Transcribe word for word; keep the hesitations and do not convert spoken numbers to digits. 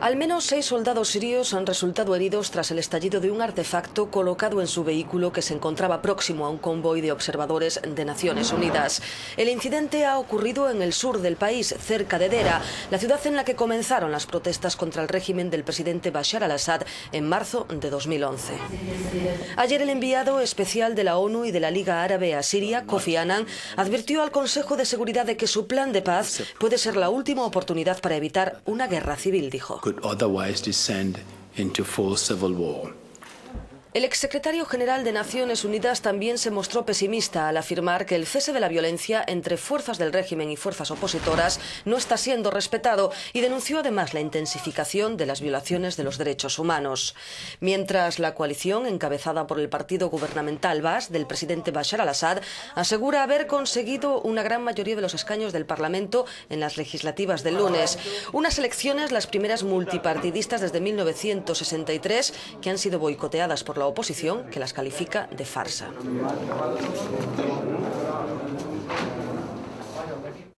Al menos seis soldados sirios han resultado heridos tras el estallido de un artefacto colocado en su vehículo que se encontraba próximo a un convoy de observadores de Naciones Unidas. El incidente ha ocurrido en el sur del país, cerca de Dera, la ciudad en la que comenzaron las protestas contra el régimen del presidente Bashar al-Assad en marzo de dos mil once. Ayer el enviado especial de la ONU y de la Liga Árabe a Siria, Kofi Annan, advirtió al Consejo de Seguridad de que su plan de paz puede ser la última oportunidad para evitar una guerra civil, dijo. Otherwise descend into full civil war. El exsecretario general de Naciones Unidas también se mostró pesimista al afirmar que el cese de la violencia entre fuerzas del régimen y fuerzas opositoras no está siendo respetado y denunció además la intensificación de las violaciones de los derechos humanos. Mientras la coalición, encabezada por el partido gubernamental Baas del presidente Bashar al-Assad, asegura haber conseguido una gran mayoría de los escaños del Parlamento en las legislativas del lunes. Unas elecciones, las primeras multipartidistas desde mil novecientos sesenta y tres, que han sido boicoteadas por la oposición, que las califica de farsa.